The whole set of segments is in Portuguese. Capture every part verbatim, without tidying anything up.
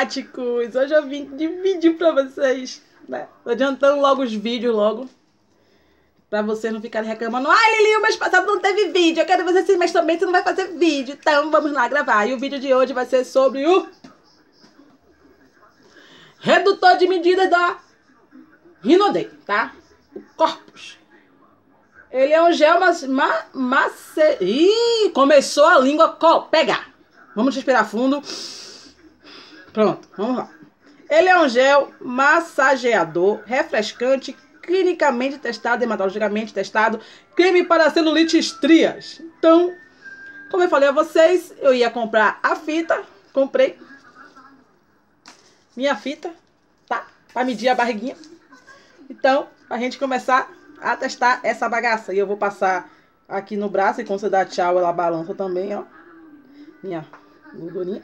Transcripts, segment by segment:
simpáticos! Hoje eu vim dividir pra vocês, né? Tô adiantando logo os vídeos logo. Pra vocês não ficarem reclamando. Ai, Lili, o mês passado não teve vídeo. Eu quero ver esse mês também, você não vai fazer vídeo. Então vamos lá gravar. E o vídeo de hoje vai ser sobre o redutor de medidas da Rhinoday, tá? O Corpus. Ele é um gel, mas... Ma, mace... Ih, começou a língua co pegar. Vamos respirar fundo. Pronto, vamos lá. Ele é um gel massageador, refrescante, clinicamente testado, dermatologicamente testado, creme para celulite e estrias. Então, como eu falei a vocês, eu ia comprar a fita. Comprei minha fita, tá? Para medir a barriguinha. Então, a gente começar a testar essa bagaça. E eu vou passar aqui no braço. E quando você dá tchau, ela balança também, ó. Minha gordurinha.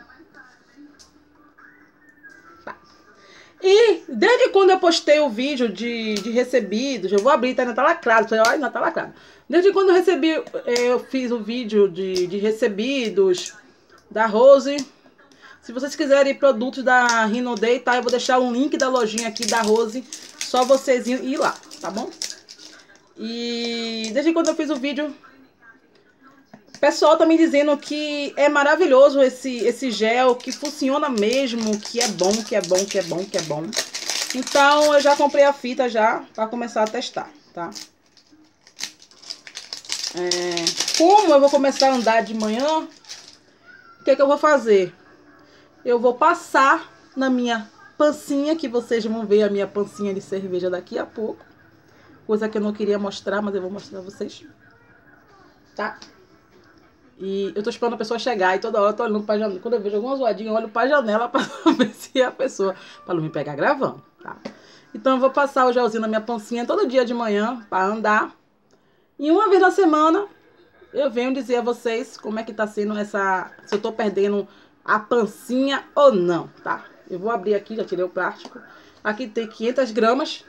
Tá. E desde quando eu postei o vídeo de, de recebidos, eu vou abrir, tá? Ainda tá lacrado. Olha, ainda tá lacrado. Desde quando eu recebi, eu fiz o vídeo de, de recebidos da Rose. Se vocês quiserem produtos da Rhinoday, tá? Eu vou deixar um link da lojinha aqui da Rose. Só vocês ir lá, tá bom? E desde quando eu fiz o vídeo, o pessoal tá me dizendo que é maravilhoso esse, esse gel, que funciona mesmo, que é bom, que é bom, que é bom, que é bom. Então eu já comprei a fita já para começar a testar, tá? É, como eu vou começar a andar de manhã, o que é que eu vou fazer? Eu vou passar na minha pancinha, que vocês vão ver a minha pancinha de cerveja daqui a pouco. Coisa que eu não queria mostrar, mas eu vou mostrar pra vocês. Tá? E eu tô esperando a pessoa chegar e toda hora eu tô olhando pra janela. Quando eu vejo alguma zoadinha, eu olho pra janela pra ver se é a pessoa, pra não me pegar gravando, tá? Então eu vou passar o gelzinho na minha pancinha todo dia de manhã pra andar. E uma vez na semana eu venho dizer a vocês como é que tá sendo essa... Se eu tô perdendo a pancinha ou não, tá? Eu vou abrir aqui, já tirei o plástico. Aqui tem quinhentas gramas.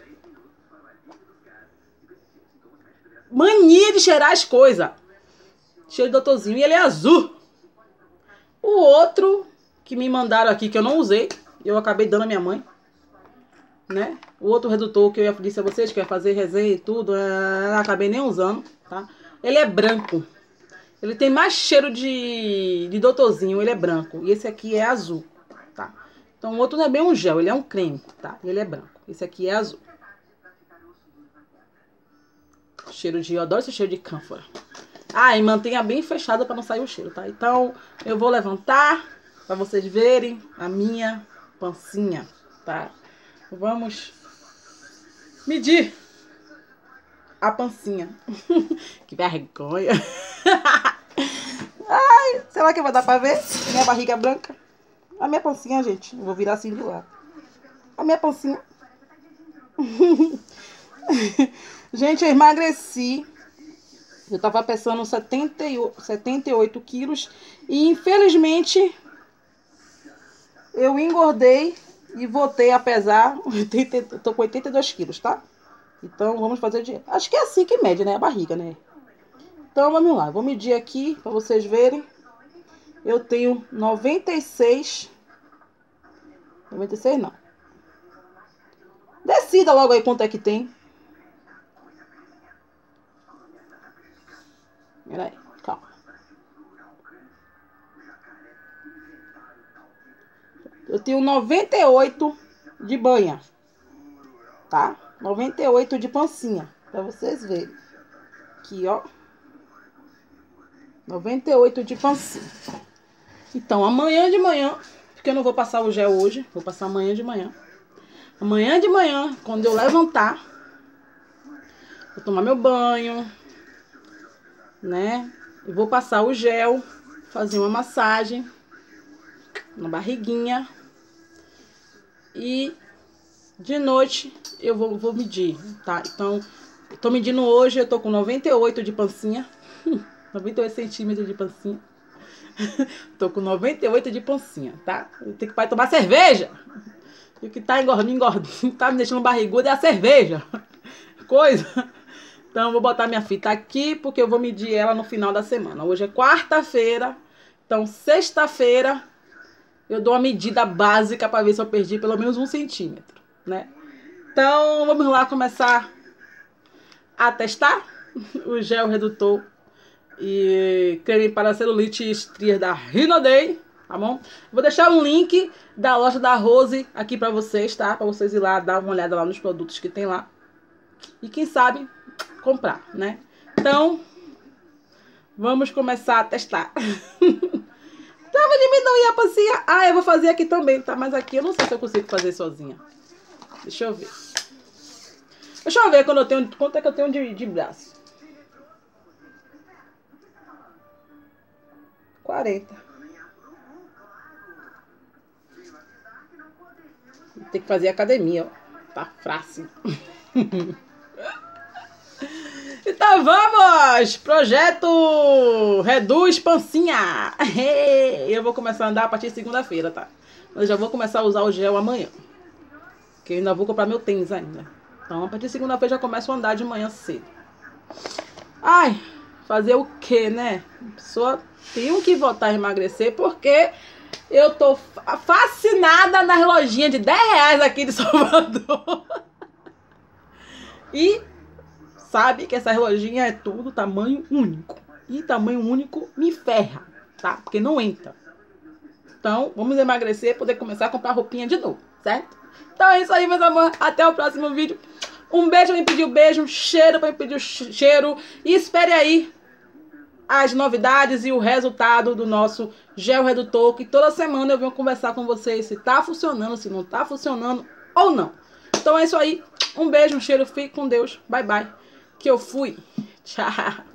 Mania de cheirar as coisas. Cheiro de doutorzinho. E ele é azul. O outro que me mandaram aqui, que eu não usei, eu acabei dando a minha mãe, né? O outro redutor que eu disse a vocês, que eu ia fazer resenha e tudo, eu acabei nem usando, tá? Ele é branco. Ele tem mais cheiro de, de doutorzinho, ele é branco. E esse aqui é azul, tá? Então o outro não é bem um gel, ele é um creme, tá? Ele é branco. Esse aqui é azul. Cheiro de... Eu adoro esse cheiro de cânfora. Ah, e mantenha bem fechado para não sair o cheiro, tá? Então eu vou levantar para vocês verem a minha pancinha, tá? Vamos medir a pancinha. Que vergonha. Ai, será que vai dar pra ver? Minha barriga branca. A minha pancinha, gente. Eu vou virar assim do lado. A minha pancinha. Gente, eu emagreci. Eu tava pesando setenta e oito quilos. E infelizmente eu engordei e voltei a pesar. Eu tô com oitenta e dois quilos, tá? Então vamos fazer de... Acho que é assim que mede, né? A barriga, né? Então vamos lá, vou medir aqui para vocês verem. Eu tenho noventa e seis. noventa e seis não. Decida logo aí quanto é que tem. Pera aí, calma. Eu tenho noventa e oito de banha, tá? noventa e oito de pancinha, para vocês verem. Aqui, ó. noventa e oito de pancinha. Então, amanhã de manhã, porque eu não vou passar o gel hoje, vou passar amanhã de manhã. Amanhã de manhã, quando eu levantar, vou tomar meu banho, né? Eu vou passar o gel, fazer uma massagem na barriguinha. E de noite eu vou, vou medir, tá? Então, eu tô medindo hoje, eu tô com noventa e oito de pancinha. noventa e oito centímetros de pancinha. Tô com noventa e oito de pancinha, tá? Eu tenho que parar de tomar cerveja. E o que tá engordando, engordando, tá me deixando barriguda é a cerveja. Coisa. Então, eu vou botar minha fita aqui, porque eu vou medir ela no final da semana. Hoje é quarta-feira. Então, sexta-feira, eu dou uma medida básica para ver se eu perdi pelo menos um centímetro, né? Então, vamos lá começar a testar o gel redutor e creme para celulite e estrias da Rinoday, tá bom? Vou deixar um link da loja da Rose aqui para vocês, tá? Para vocês ir lá, dar uma olhada lá nos produtos que tem lá. E quem sabe comprar, né? Então, vamos começar a testar. Então, vou diminuir a pancinha. Ah, eu vou fazer aqui também, tá? Mas aqui eu não sei se eu consigo fazer sozinha. Deixa eu ver. Deixa eu ver quando eu tenho, quanto é que eu tenho de, de braço. quarenta. Tem que fazer academia, ó. Tá fácil. Então vamos! Projeto Reduz Pancinha. Eu vou começar a andar a partir de segunda-feira, tá? Mas eu já vou começar a usar o gel amanhã. Porque eu ainda vou comprar meu tênis ainda. Então a partir de segunda-feira já começo a andar de manhã cedo. Ai, fazer o quê, né? A pessoa tem que voltar a emagrecer porque eu tô fascinada na relojinha de dez reais aqui de Salvador. E sabe que essa relojinha é tudo tamanho único. E tamanho único me ferra, tá? Porque não entra. Então, vamos emagrecer e poder começar a comprar roupinha de novo, certo? Então é isso aí, meus amores. Até o próximo vídeo. Um beijo pra me pedir o beijo, um cheiro pra me pedir o cheiro. E espere aí as novidades e o resultado do nosso gel redutor. Que toda semana eu venho conversar com vocês se tá funcionando, se não tá funcionando ou não. Então é isso aí. Um beijo, um cheiro. Fique com Deus. Bye, bye. Que eu fui. Tchau.